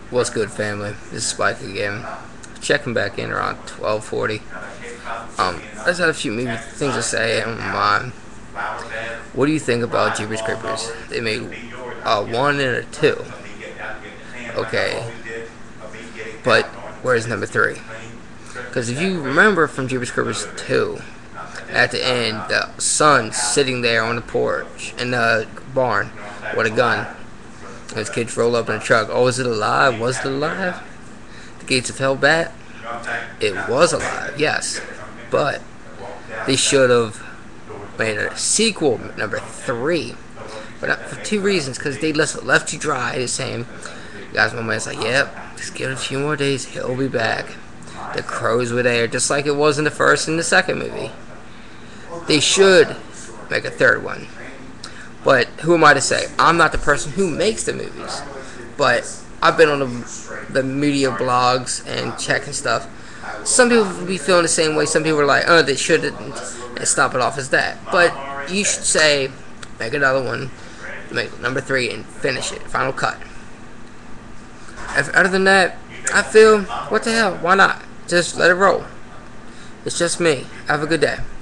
What's good, family? This is Spike again. Checking back in around 12:40. I just had a few maybe things to say on my mind. What do you think about Jeepers Creepers? They made a 1 and a 2. Okay, but where's number 3? Because if you remember from Jeepers Creepers 2, at the end, the son's sitting there on the porch in the barn with a gun. His kids roll up in a truck. Oh, is it alive? Was it alive? The gates of hell bat? It was alive, yes. But they should have made a sequel, number 3. But not for 2 reasons. Because they left you dry. The same. Guys, my man's like, yep, just give it a few more days. He'll be back. The crows were there, just like it was in the first and the second movie. They should make a 3rd one. But who am I to say? I'm not the person who makes the movies. But I've been on the media blogs and checking stuff. Some people will be feeling the same way. Some people are like, oh, they shouldn't, and stop it off as that. But you should say, make another one, make number 3, and finish it. Final cut. Other than that, I feel, what the hell? Why not? Just let it roll. It's just me. Have a good day.